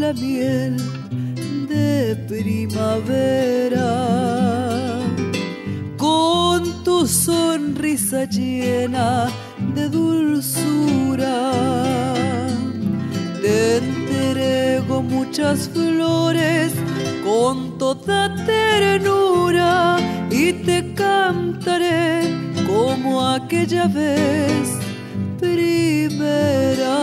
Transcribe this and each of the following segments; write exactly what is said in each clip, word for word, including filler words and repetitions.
la miel de primavera. Con tu sonrisa llena de dulzura, te entrego muchas flores con toda ternura y te cantaré como aquella vez primera.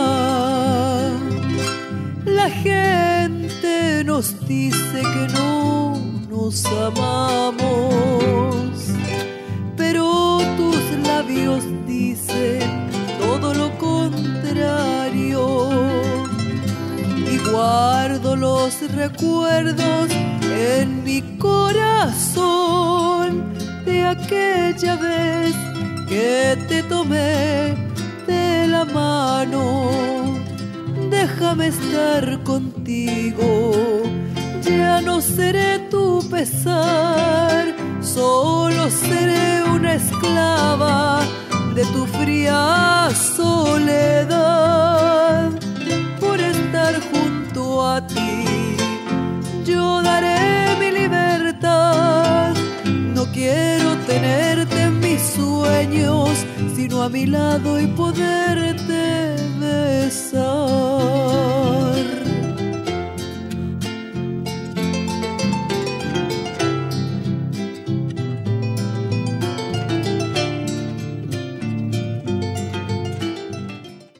La gente nos dice que no nos amamos, pero tus labios dicen todo lo contrario. Y guardo los recuerdos en mi corazón de aquella vez que te tomé de la mano. Déjame estar contigo, ya no seré tu pesar, solo seré una esclava de tu fría soledad. Por estar junto a ti, yo daré mi libertad. No quiero tenerte en mis sueños, sino a mi lado y poderte besar.